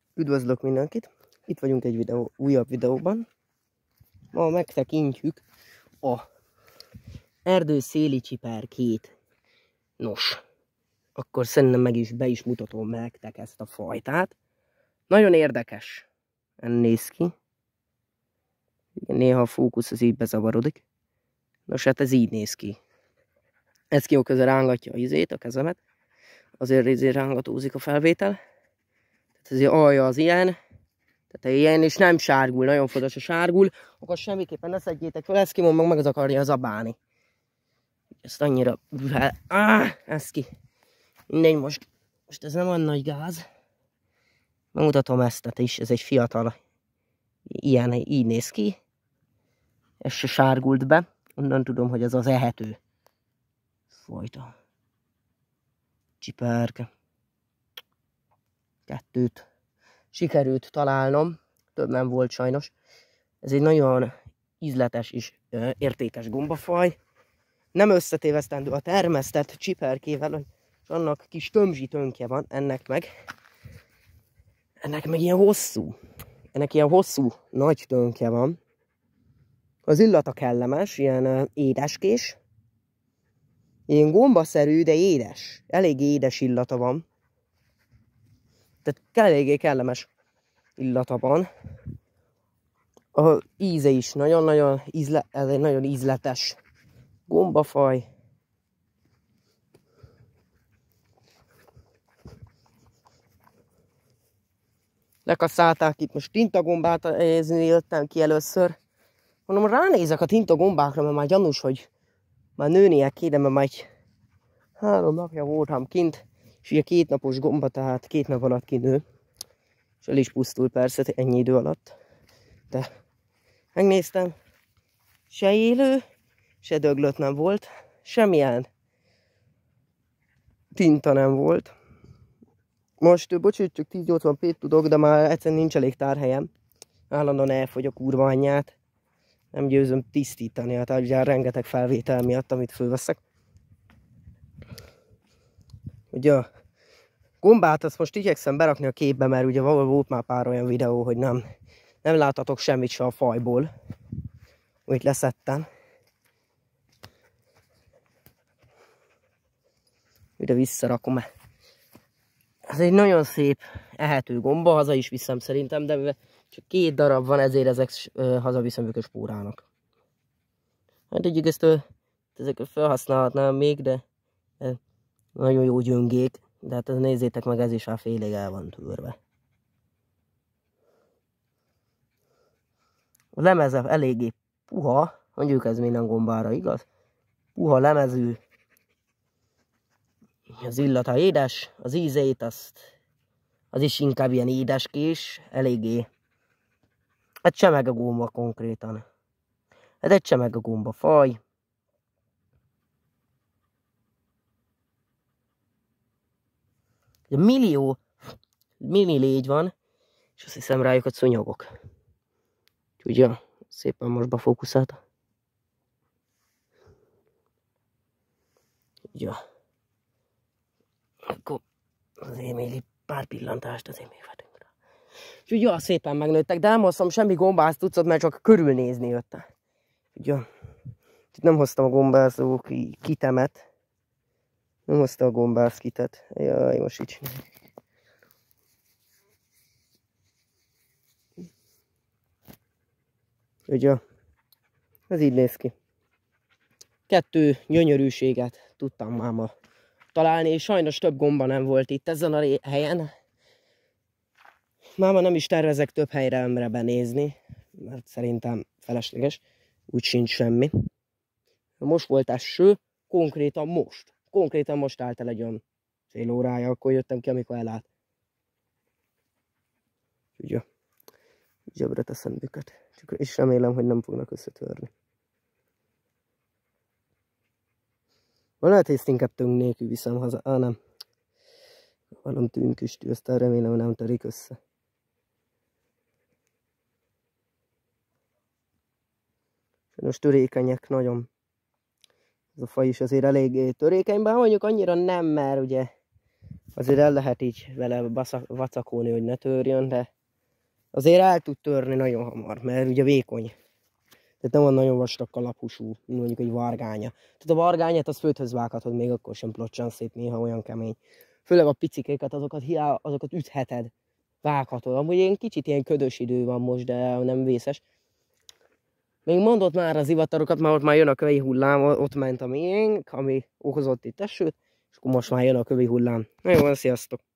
Üdvözlök mindenkit! Itt vagyunk egy újabb videóban. Ma megtekintjük a erdőszéli csiperkét. Nos, akkor szerintem be is mutatom nektek ezt a fajtát. Nagyon érdekes. Néz ki. Néha a fókusz az így bezavarodik. Nos, hát ez így néz ki. Ez ki közel rángatja a kezemet. Azért rángatózik a felvétel. Tehát az alja az ilyen. Tehát ilyen, és nem sárgul, nagyon fontos, a sárgul, akkor semmiképpen ne szedjétek fel, ezt kimond meg az akarja zabálni. Ezt annyira... ez ki. Mindegy, most ez nem olyan nagy gáz. Megmutatom ezt is, ez egy fiatal. Ilyen, így néz ki. Ez se sárgult be. Onnan tudom, hogy ez az ehető fajta. Csiperke. Kettőt sikerült találnom, több nem volt sajnos. Ez egy nagyon ízletes és értékes gombafaj. Nem összetévesztendő a termesztett csiperkével, és annak kis tömzsi tönkje van, ennek meg ilyen hosszú. Ennek ilyen hosszú, nagy tönkje van. Az illata kellemes, ilyen édeskés. Ilyen gombaszerű, de édes. Elég édes illata van. Tehát eléggé kellemes illata van. A íze is nagyon-nagyon ez egy nagyon ízletes gombafaj. Lekasszálták itt most tintagombát, jöttem ki először. Mondom, ránézek a tintagombákra, mert már gyanús, hogy már nőnie kéne, mert már egy 3 napja voltam kint. És ugye 2 napos gomba, tehát 2 nap alatt kinő. És el is pusztul persze ennyi idő alatt. De megnéztem, se élő, se döglött nem volt. Semmilyen tinta nem volt. Most bocsátjuk, 1080p tudok, de már egyszerűen nincs elég tárhelyem. Állandóan elfogy a kurva anyját. Nem győzöm tisztítani, hát ugye rengeteg felvétel miatt, amit fölveszek. Ugye a gombát azt most igyekszem berakni a képbe, mert ugye volt már pár olyan videó, hogy nem láthatok semmit se a fajból, amit leszettem. Ide visszarakom. Ez egy nagyon szép ehető gomba, haza is viszem szerintem, de csak 2 darab van, ezért ezek hazaviszem őket spórának. Hát egyik ezeket felhasználhatnám még, de nagyon jó gyöngék. De hát nézzétek meg, ez is már félig el van törve. A lemeze eléggé puha, mondjuk ez minden gombára igaz. Puha lemezű. Az illata édes, az ízét az is inkább ilyen édeskés, eléggé. Hát csemeg a gomba konkrétan. Hát egy csemeg a gomba faj. Millió mini légy van, és azt hiszem rájuk a szúnyogok. Ugye, szépen most befókuszálta. Ugye. Akkor azért még pár pillantást azért még vetünk rá. És ugye, szépen megnőttek, de nem hoztam semmi gombász tucot, mert csak körülnézni jöttem. Ugye, itt nem hoztam a gombászó kitemet. Nem hoztam a gombász kitet. Jaj, most így csináljuk. Ugye, ez így néz ki. 2 gyönyörűséget tudtam máma találni, és sajnos több gomba nem volt itt ezen a helyen. Máma nem is tervezek több helyre benézni, mert szerintem felesleges, úgy sincs semmi. Most volt eső, konkrétan most állt el egy olyan fél órája, akkor jöttem ki, amikor elállt. Ugye, zsebre teszem őket. És remélem, hogy nem fognak összetörni. Lehet, hogy ezt inkább tönk nélkül viszem haza. Nem. Valami tűnköstű, aztán remélem, hogy nem törik össze. Sajnos törékenyek nagyon. Ez a faj is azért elég törékeny, bár mondjuk annyira nem, mert ugye azért el lehet így vele vacakolni, hogy ne törjön, de azért el tud törni nagyon hamar, mert ugye vékony. Tehát nem van nagyon vastag kalapusú, mondjuk egy vargánya. Tehát a vargányát az földhöz vághatod, még akkor sem plocsan szét, néha olyan kemény. Főleg a picikéket, azokat ütheted, vághatod. Amúgy ilyen kicsit ilyen ködös idő van most, de nem vészes. Még mondott már az ivatarokat, mert ott már jön a kövi hullám, ott ment a miénk, ami okozott itt esőt, és akkor most már jön a kövi hullám. Na jó, sziasztok!